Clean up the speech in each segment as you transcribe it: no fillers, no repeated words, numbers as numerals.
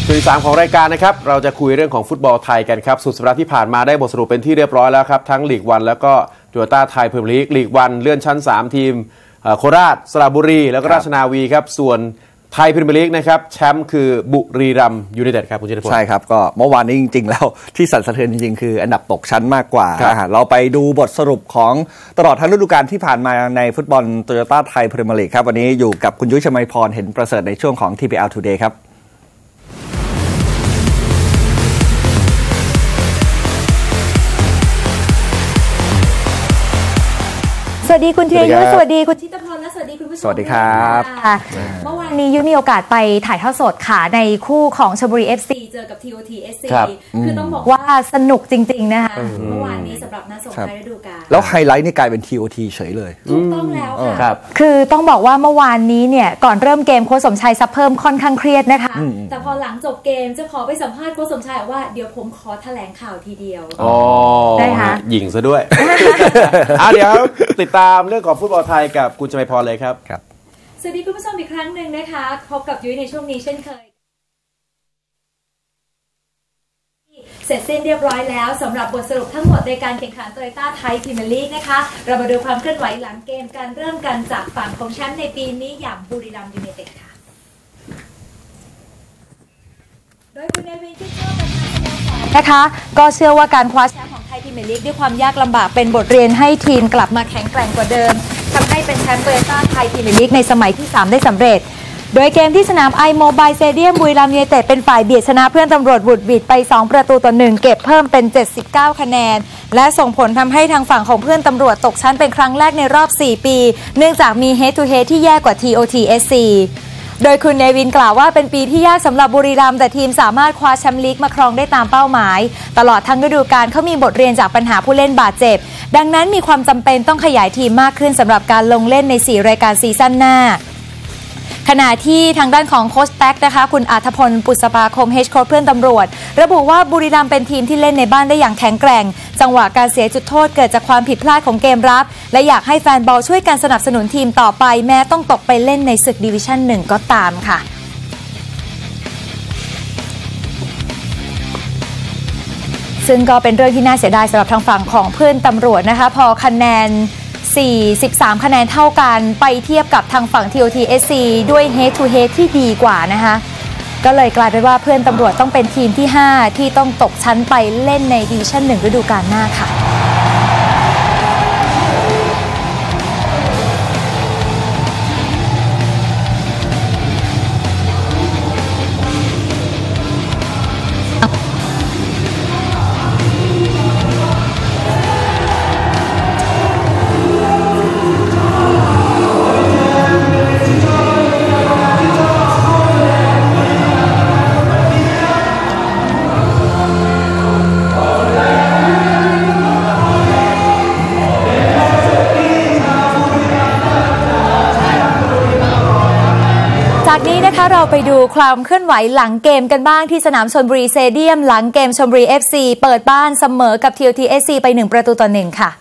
ช่วงที่3ของรายการนะครับเราจะคุยเรื่องของฟุตบอลไทยกันครับสุดสัปดาห์ที่ผ่านมาได้บทสรุปเป็นที่เรียบร้อยแล้วครับทั้งลีกวันแล้วก็โตโยต้าไทยพรีเมียร์ลีกลีกวันเลื่อนชั้น3ทีมโคราชสระบุรีแล้วก็ราชนาวีครับส่วนไทยพรีเมียร์ลีกนะครับแชมป์คือบุรีรัมย์ยูไนเต็ดครับคุณเจริญพลใช่ครับก็เมื่อวานนี้จริงๆแล้วที่สั่นสะเทือนจริงๆคืออันดับตกชั้นมากกว่าเราไปดูบทสรุปของตลอดทั้งฤดูกาลที่ผ่านมาในฟุตบอลโตโยต้าไทยพรีเมียร์ลีกครับวันนี้อยู่กับคุณยุ้ย ชมัยพรเห็นประเสริฐในช่วงของ TPL Today ครับสวัสดีคุณธีรยุทธสวัสดีคุณชิตพรและสวัสดีคุณผู้ชมสวัสดีครับเมื่อวานนี้ยุ้ยมีโอกาสไปถ่ายทอดสดค่ะในคู่ของชลบุรี FC เจอกับ TOT SC คือต้องบอกว่าสนุกจริงๆนะคะเมื่อวานนี้สำหรับนัดส่งท้ายฤดูกาลแล้วไฮไลท์นี่กลายเป็น TOT เฉยเลยถูกต้องแล้วค่ะคือต้องบอกว่าเมื่อวานนี้เนี่ยก่อนเริ่มเกมโค้ชสมชายซับเพิ่มค่อนข้างเครียดนะคะแต่พอหลังจบเกมจะขอไปสัมภาษณ์โค้ชสมชายว่าเดี๋ยวผมขอแถลงข่าวทีเดียวได้ค่ะหญิงซะด้วยเดี๋ยวติดตามเรื่องของฟุตบอลไทยกับคุณชมัยพรเลยครับสวัสดีคุณผู้ชมอีกครั้งหนึ่งนะคะพบกับยุ้ยในช่วงนี้เช่นเคยเสร็จสิ้นเรียบร้อยแล้วสำหรับบทสรุปทั้งหมดในการแข่งขันโตโยต้าไทยพรีเมียร์ลีกนะคะเรามาดูความเคลื่อนไหวหลังเกมการเริ่มกันจากฝั่งของแชมป์ในปีนี้อย่างบุรีรัมย์ยูไนเต็ดค่ะโดยคุณเนวินที่เชื่อประธานสโมสรนะคะก็เชื่อว่าการคว้าแชมป์ของไทยพรีเมียร์ลีกด้วยความยากลำบากเป็นบทเรียนให้ทีมกลับมาแข็งแกร่งกว่าเดิมทำให้เป็นแชมป์โตโยต้าไทยพรีเมียร์ลีกในสมัยที่3ได้สำเร็จโดยเกมที่สนามiMobile Stadium บุรีรัมย์ยูไนเต็ดเป็นฝ่ายเบียดชนะเพื่อนตำรวจบุดหวิดไป2-1เก็บเพิ่มเป็น79คะแนนและส่งผลทำให้ทางฝั่งของเพื่อนตำรวจตกชั้นเป็นครั้งแรกในรอบ4ปีเนื่องจากมี Head to Head ที่แย่กว่า TOT SC โดยคุณเนวินกล่าวว่าเป็นปีที่ยากสำหรับบุรีรัมย์แต่ทีมสามารถคว้าแชมป์ลีกมาครองได้ตามเป้าหมายตลอดทั้งฤดูกาลเขามีบทเรียนจากปัญหาผู้เล่นบาดเจ็บดังนั้นมีความจำเป็นต้องขยายทีมมากขึ้นสำหรับการลงเล่นใน4รายการซีซั่นหน้าขณะที่ทางด้านของโค้ชแท็กนะคะคุณอาทพลปุษภาคมเฮดโค้ชเพื่อนตำรวจระบุว่าบุรีรัมย์เป็นทีมที่เล่นในบ้านได้อย่างแข็งแกร่งจังหวะการเสียจุดโทษเกิดจากความผิดพลาดของเกมรับและอยากให้แฟนบอลช่วยกันสนับสนุนทีมต่อไปแม้ต้องตกไปเล่นในศึกดิวิชั่น1ก็ตามค่ะซึ่งก็เป็นเรื่องที่น่าเสียดายสำหรับทางฝั่งของเพื่อนตำรวจนะคะพอคะแนน43คะแนนเท่ากันไปเทียบกับทางฝั่ง TOT SC ด้วย Head to Head ที่ดีกว่านะคะก็เลยกลายเป็นว่าเพื่อนตำรวจต้องเป็นทีมที่5ที่ต้องตกชั้นไปเล่นในดิวิชั่น1ฤดูกาลหน้าค่ะจากนี้นะคะเราไปดูความเคลื่อนไหวหลังเกมกันบ้างที่สนามชลบุรีสเตเดียมหลังเกมชลบุรี FC เปิดบ้านเสมอกับ TOT SC ไป1-1ค่ะ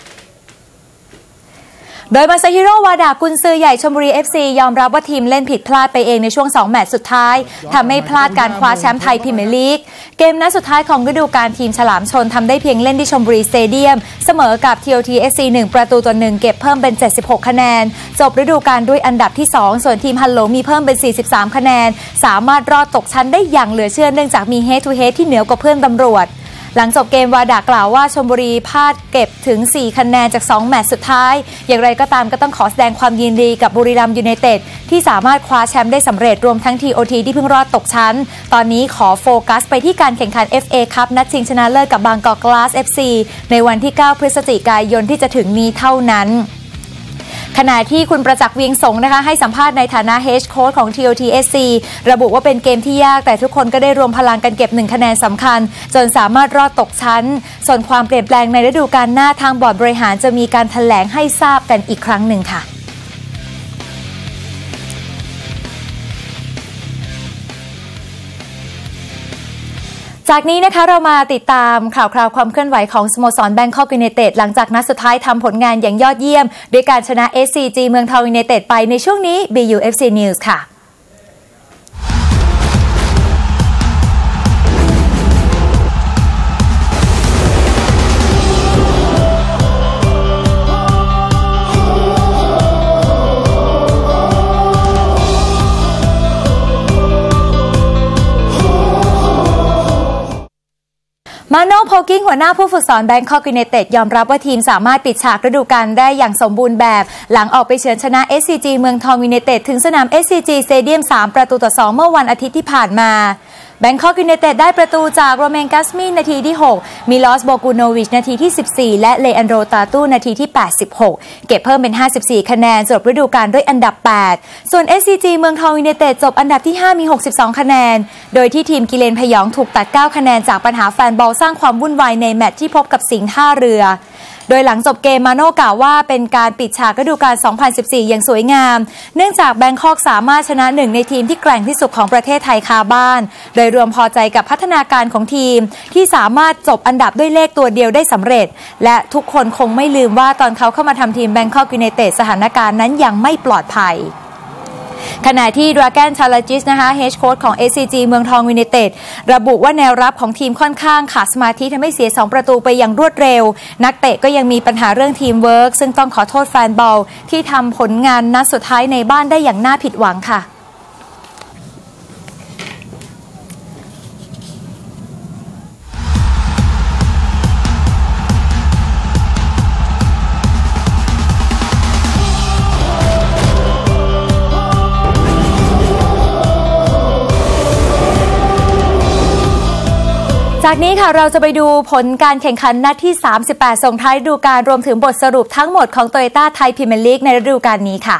โดยมาซาฮิโร่วาดากุนซือใหญ่ชลบุรี FC ยอมรับว่าทีมเล่นผิดพลาดไปเองในช่วง2แมตช์สุดท้ายทำให้พลาดการคว้าแชมป์ไทยพรีเมียร์ลีกเกมนัดสุดท้ายของฤดูกาลทีมฉลามชนทำได้เพียงเล่นที่ชลบุรีสเตเดียมเสมอกับ TOT SC 1-1เก็บเพิ่มเป็น76คะแนนจบฤดูกาลด้วยอันดับที่2ส่วนทีมฮัลโหลมีเพิ่มเป็น43คะแนนสามารถรอดตกชั้นได้อย่างเหลือเชื่อเนื่องจากมี Head to Head ที่เหนือกว่าเพื่อนตำรวจหลังจบเกมวาดากล่าวว่าชลบุรีพลาดเก็บถึง4คะแนนจาก2แมตช์สุดท้ายอย่างไรก็ตามก็ต้องขอแสดงความยินดีกับบุรีรัมย์ยูไนเต็ดที่สามารถคว้าแชมป์ได้สำเร็จรวมทั้ง TOT ที่เพิ่งรอดตกชั้นตอนนี้ขอโฟกัสไปที่การแข่งขัน FA คัพนัดชิงชนะเลิศกับบางกอกกลาส FC ในวันที่9พฤศจิกายนที่จะถึงนี้เท่านั้นขณะที่คุณประจักษ์เวียงสงนะคะให้สัมภาษณ์ในฐานะเฮดโค้ชของ TOT SC ระบุว่าเป็นเกมที่ยากแต่ทุกคนก็ได้รวมพลังกันเก็บ1คะแนนสำคัญจนสามารถรอดตกชั้นส่วนความเปลี่ยนแปลงในฤดูกาลหน้าทางบอร์ดบริหารจะมีการแถลงให้ทราบกันอีกครั้งหนึ่งค่ะจากนี้นะคะเรามาติดตามข่าวคราวความเคลื่อนไหวของสโมสรแบงคอกยูไนเต็ดหลังจากนัดสุดท้ายทำผลงานอย่างยอดเยี่ยมด้วยการชนะ SCG เมืองทองยูไนเต็ดไปในช่วงนี้ BUFC News ค่ะกิ้งหัวหน้าผู้ฝึกสอนแบงคอกยูไนเต็ดยอมรับว่าทีมสามารถปิดฉากฤดูกาลได้อย่างสมบูรณ์แบบหลังออกไปเฉือนชนะ SCG เมืองทองยูไนเต็ดถึงสนาม SCG สเตเดียม 3-2 เมื่อวันอาทิตย์ที่ผ่านมาแบงคอกยูไนเต็ดได้ประตูจากโรเมนกัสมินนาทีที่6มิลอสโบกูโนวิชนาทีที่14และเลอันโดตาตูนาทีที่86เก็บเพิ่มเป็น54คะแนนจบฤดูกาลด้วยอันดับ8ส่วน SCG เมืองทองยูไนเต็ดจบอันดับที่5มี62คะแนนโดยที่ทีมกิเลนพยองถูกตัด9คะแนนจากปัญหาแฟนบอลสร้างความวุ่นวายในแมตช์ที่พบกับสิงห์ท่าเรือโดยหลังจบเกมมาโน่กล่าวว่าเป็นการปิดฉากฤดูกาล 2014 อย่างสวยงามเนื่องจากแบงคอกสามารถชนะหนึ่งในทีมที่แกร่งที่สุดของประเทศไทยคาบ้านโดยรวมพอใจกับพัฒนาการของทีมที่สามารถจบอันดับด้วยเลขตัวเดียวได้สำเร็จและทุกคนคงไม่ลืมว่าตอนเขาเข้ามาทำทีมแบงคอกยูไนเต็ดสถานการณ์นั้นยังไม่ปลอดภัยขณะที่ดราแกนชาลาจิสนะคะเฮดโค้ชของ SCG เมืองทองยูไนเต็ดระบุว่าแนวรับของทีมค่อนข้างขาดสมาธิทำให้เสีย2ประตูไปอย่างรวดเร็วนักเตะก็ยังมีปัญหาเรื่องทีมเวิร์กซึ่งต้องขอโทษแฟนบอลที่ทำผลงานนัดสุดท้ายในบ้านได้อย่างน่าผิดหวังค่ะจากนี้ค่ะเราจะไปดูผลการแข่งขันนัดที่38ส่งท้ายฤดูกาลรวมถึงบทสรุปทั้งหมดของโตโยต้าไทยพรีเมียร์ลีกในฤดูกาลนี้ค่ะ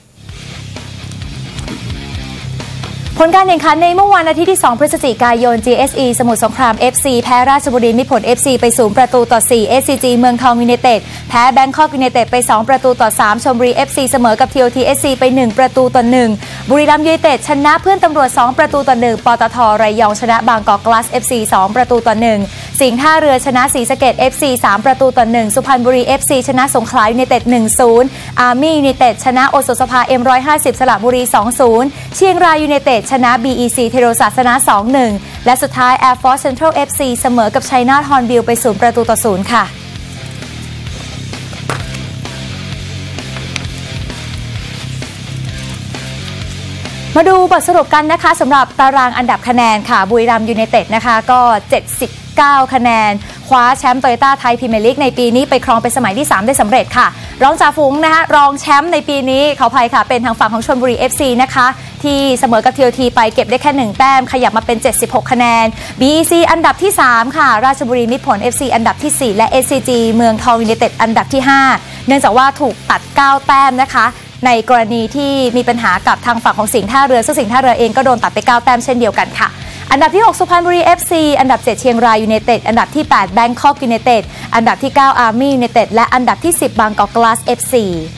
ผลการแข่งขันในเมื่อวันอาทิตย์ที่2พฤศจิกายน GSE สมุทรสงคราม FC แพ้ราชบุรีมิตรผล FC ไป0-4 SCG เมืองทองยูไนเต็ดแพ้แบงคอกยูไนเต็ดไป2-3ชลบุรี FC เสมอกับ TOT SC ไป1-1บุรีรัมย์ยูไนเต็ดชนะเพื่อนตำรวจ2-1ปตทระยองชนะบางกอกกลาส FC 2-1สิงห์ท่าเรือชนะศรีสะเกษ FC 3-1สุพรรณบุรี FC ชนะสงขลายูไนเต็ด 1-0 อาร์มี่ยูไนเต็ดชนะโอสถสภา M150 สระบุรี 2-0 เชียงรายยูไนเต็ดชนะ BEC เทโรศาสนา 2-1 และสุดท้าย Air Force Central FC เสมอกับชัยนาทฮอร์นบิลไป0-0ค่ะมาดูบทสรุปกันนะคะสำหรับตารางอันดับคะแนนค่ะบุรีรัมย์ยูไนเต็ดนะคะก็79คะแนนคว้าแชมป์โตโยต้าไทยพรีเมียร์ลีกในปีนี้ไปครองเป็นสมัยที่3ได้สำเร็จค่ะรองจ่าฝูงนะคะรองแชมป์ในปีนี้ขออภัยค่ะเป็นทางฝั่งของชลบุรี FC นะคะที่เสมอกับ TOT ไปเก็บได้แค่1แต้มขยับมาเป็น76คะแนน BEC อันดับที่3ค่ะราชบุรีมิตรผล FC อันดับที่4และ SCG เมืองทองยูไนเต็ดอันดับที่5เนื่องจากว่าถูกตัด9แต้มนะคะในกรณีที่มีปัญหากับทางฝั่งของสิงห์ท่าเรือซึ่งสิงห์ท่าเรือเองก็โดนตัดไป9แต้มเช่นเดียวกันค่ะอันดับที่6สุพรรณบุรี FC อันดับ7เชียงรายยูไนเต็ดอันดับที่8แบงคอกยูไนเต็ดอันดับที่9อาร์มี่ยูไนเต็ดและอันดับที่10บางกอกกลาส FC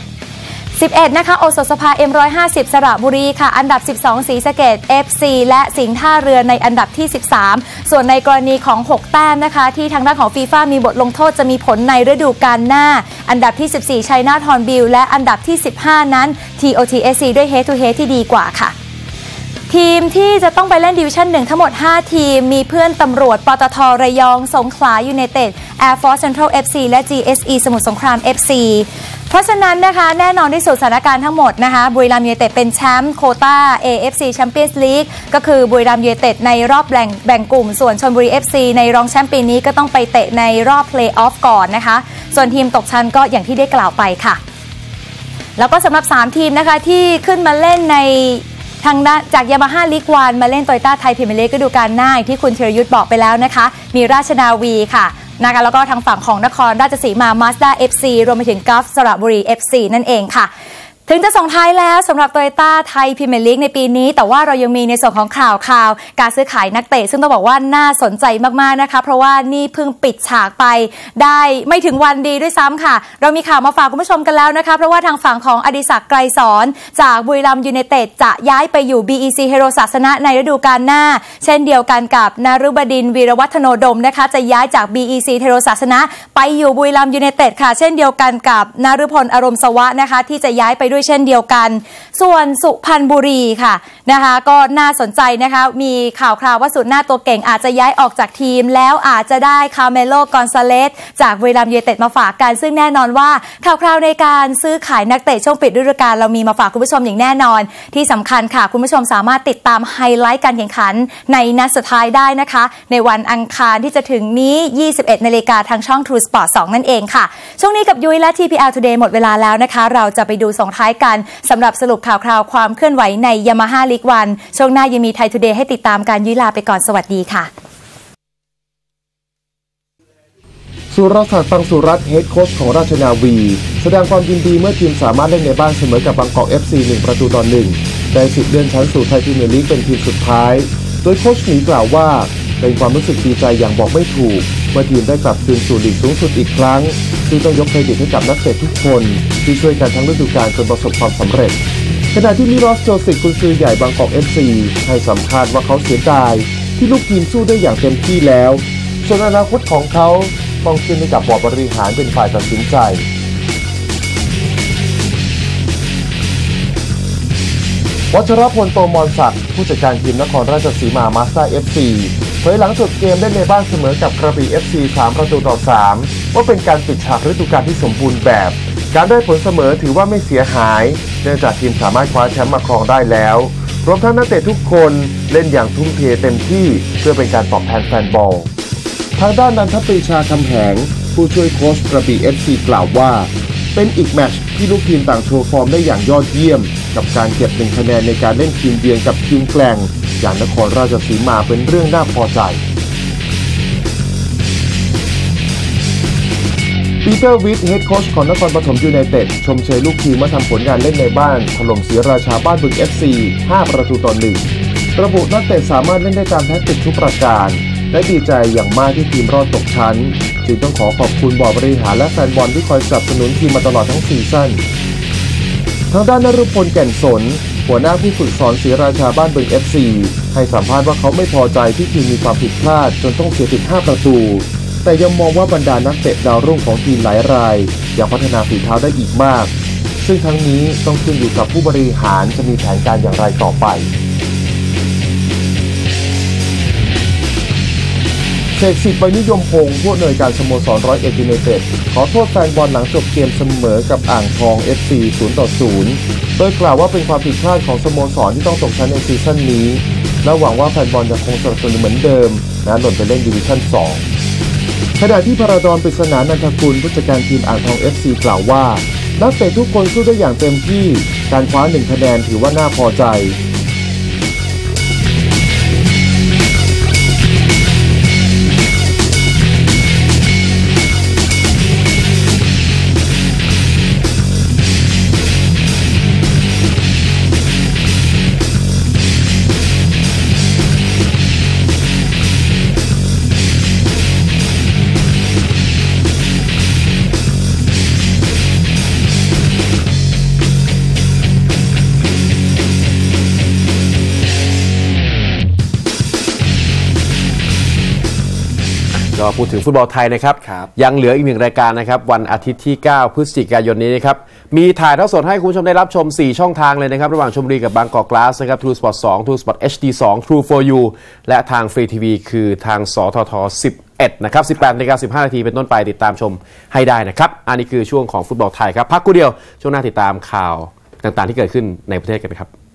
11นะคะโอสถสภา M150 สระบุรีค่ะอันดับ12ศรีสะเกษ FC และสิงห์ท่าเรือในอันดับที่13ส่วนในกรณีของ6แต้มนะคะที่ทางด้านของฟีฟ่ามีบทลงโทษจะมีผลในฤดูกาลหน้าอันดับที่14ชัยนาทฮอร์นบิลและอันดับที่15นั้น TOT SC ด้วย Head to Head ที่ดีกว่าค่ะทีมที่จะต้องไปเล่นดิวิชั่น1ทั้งหมด5ทีมมีเพื่อนตำรวจปตทระยองสงขลายูไนเต็ด Air Force Central FC และ GSE สมุทรสงคราม FC เพราะฉะนั้นนะคะแน่นอนที่สุดสถานการณ์ทั้งหมดนะคะบุรีรัมย์ยูไนเต็ดเป็นแชมป์โควต้า AFC Champions League ก็คือบุรีรัมย์ยูไนเต็ดในรอบแบ่งกลุ่มส่วนชลบุรี FC ในรองแชมป์ปีนี้ก็ต้องไปเตะในรอบเพลย์ออฟก่อนนะคะส่วนทีมตกชั้นก็อย่างที่ได้กล่าวไปค่ะแล้วก็สำหรับ3ทีมนะคะที่ขึ้นมาเล่นในทางด้านจากยามาฮ่าลีกวันมาเล่นโตโยต้าไทยพรีเมียร์ลีกฤดูกาลหน้าที่คุณธีรยุทธบอกไปแล้วนะคะมีราชนาวีค่ะนะคะแล้วก็ทางฝั่งของนครราชสีมามาสด้า FC รวมไปถึงกัฟสระบุรี FC นั่นเองค่ะถึงจะส่งท้ายแล้วสำหรับโตโยต้าไทยพรีเมียร์ลีกในปีนี้แต่ว่าเรายังมีในส่วนของข่าวการซื้อขายนักเตะซึ่งต้องบอกว่าน่าสนใจมากๆนะคะเพราะว่านี่เพิ่งปิดฉากไปได้ไม่ถึงวันดีด้วยซ้ำค่ะเรามีข่าวมาฝากคุณผู้ชมกันแล้วนะคะเพราะว่าทางฝั่งของอดิศักดิ์ไกรสอนจากบุรีรัมย์ยูไนเต็ดจะย้ายไปอยู่ BEC เฮโรศาสนะในฤดูกาลหน้าเช่นเดียวกันกับนฤบดินทร์วีรวัฒโนดมนะคะจะย้ายจาก BEC เฮโรศาสนะไปอยู่บุรีรัมย์ยูไนเต็ดค่ะเช่นเดียวกันกับนฤพลอารมณ์สวะนะคะที่จะย้ายไปด้วยด้วยเช่นเดียวกันส่วนสุพรรณบุรีค่ะนะคะก็น่าสนใจนะคะมีข่าวคราวว่าศูนย์หน้าตัวเก่งอาจจะย้ายออกจากทีมแล้วอาจจะได้คาร์เมโล กอนซาเลสจากบุรีรัมย์ยูไนเต็ดมาฝากกันซึ่งแน่นอนว่าข่าวคราวในการซื้อขายนักเตะช่วงปิดฤดูกาลเรามีมาฝากคุณผู้ชมอย่างแน่นอนที่สำคัญค่ะคุณผู้ชมสามารถติดตามไฮไลท์การแข่งขันในนัดสุดท้ายได้นะคะในวันอังคารที่จะถึงนี้ 21 นาฬิกาทางช่อง True Sport 2 นั่นเองค่ะช่วงนี้กับยุ้ยและ TPL Today หมดเวลาแล้วนะคะเราจะไปดูส่งท้ายกันสำหรับสรุปข่าวคราวความเคลื่อนไหวใน Yamaha League 1ช่วงหน้ายังมี Thai Today ให้ติดตามการยุ้ยลาไปก่อนสวัสดีค่ะสุรศักดิ์ ตังสุรัตน์เฮดโค้ชของราชนาวีแสดงความยินดีเมื่อทีมสามารถเล่นในบ้านเสมอกับบางกอก FC 1-1ได้สิทธิ์เลื่อนชั้นสู่ไทยพรีเมียร์ลีกเป็นทีมสุดท้ายโดยโค้ชหมีกล่าวว่าเป็นความรู้สึกดีใจอย่างบอกไม่ถูกเมื่อทีมได้กลับคืนสู่ลีกสูงสุดอีกครั้งซึ่งต้องยกเครดิตให้กับนักเตะทุกคนที่ช่วยกันทั้งฤดูกาลจนประสบความสำเร็จขณะที่มิรอส โจซิกกุนซือใหญ่บางกอก FC ให้สัมภาษณ์ว่าเขาเสียดายที่ลูกทีมสู้ได้อย่างเต็มที่แล้วส่วนอนาคตของเขาต้องขึ้นให้กับบอร์ดบริหารเป็นฝ่ายตัดสินใจวัชรพล โตมรศักดิ์ผู้จัดการทีมนครราชสีมามาสเตอร์ FC เผยหลังจบเกมได้ในบ้านเสมอกับกระบี่ FC 3-3ว่าเป็นการปิดฉากฤดูกาลที่สมบูรณ์แบบการได้ผลเสมอถือว่าไม่เสียหายเนื่องจากทีมสามารถคว้าแชมป์มาครองได้แล้วรวมทั้งนักเตะทุกคนเล่นอย่างทุ่มเทเต็มที่เพื่อเป็นการตอบแทนแฟนบอลทางด้านนันทปรีชาคำแหงผู้ช่วยโค้ชกระบี่ FC กล่าวว่าเป็นอีกแมตช์ที่ลูกทีมต่างโชว์ฟอร์มได้อย่างยอดเยี่ยมกับการเก็บ1 คะแนนในการเล่นทีมเยือนกับทีมแกร่งอย่างนครราชสีมาเป็นเรื่องน่าพอใจปีเตอร์วิทเฮดโค้ชของนครปฐมยูไนเต็ดชมเชยลูกทีมเมื่อทำผลงานเล่นในบ้านถล่มศรีราชาบ้านบึง FC 5-1ระบุนักเตะสามารถเล่นได้ตามแทคติกทุกประการและดีใจอย่างมากที่ทีมรอดตกชั้นจึงต้องขอขอบคุณบอร์ดบริหารและแฟนบอลที่คอยสนับสนุนทีมมาตลอดทั้งซีซั่นทางด้านนฤพล แก่นสนหัวหน้าผู้ฝึกสอนศรีราชาบ้านบึง FC ให้สัมภาษณ์ว่าเขาไม่พอใจที่ทีมมีความผิดพลาดจนต้องเสียถึง5 ประตูแต่ยังมองว่าบรรดานักเตะดาวรุ่งของทีมหลายรายยังพัฒนาฝีเท้าได้อีกมากซึ่งทั้งนี้ต้องขึ้นอยู่กับผู้บริหารจะมีแผนการอย่างไรต่อไปเสกสิทธิ์ ใบนิยมพงศ์ผู้อำนวยการสโมสรร้อยเอ็ดยูไนเต็ดขอโทษแฟนบอลหลังจบเกมเสมอกับอ่างทอง FC 0-0 โดยกล่าวว่าเป็นความผิดพลาดของสโมสรที่ต้องตกชั้นในซีซั่นนี้และหวังว่าแฟนบอลจะคงสนับสนุนเหมือนเดิมและหล่นไปเล่นดิวิชั่น 2 ขณะที่พราดอน ปริศนานันทกุลผู้จัดการทีมอ่างทอง FC กล่าวว่านักเตะทุกคนสู้ได้อย่างเต็มที่การคว้า1 คะแนนถือว่าน่าพอใจก็พูดถึงฟุตบอลไทยนะครับยังเหลืออีก1 รายการนะครับวันอาทิตย์ที่ 9 พฤศจิกายนนี้นะครับมีถ่ายทอดสดให้คุณผู้ชมได้รับชม4 ช่องทางเลยนะครับระหว่างชลบุรีกับบางกอก Glass นะครับ True Sport 2 True Sport HD 2 True for You และทางฟรีทีวีคือทางสทท11นะครับ 18:15 นาทีเป็นต้นไปติดตามชมให้ได้นะครับอันนี้คือช่วงของฟุตบอลไทยครับพักกูเดียวช่วงหน้าติดตามข่าวต่างๆที่เกิดขึ้นในประเทศกันนะครับ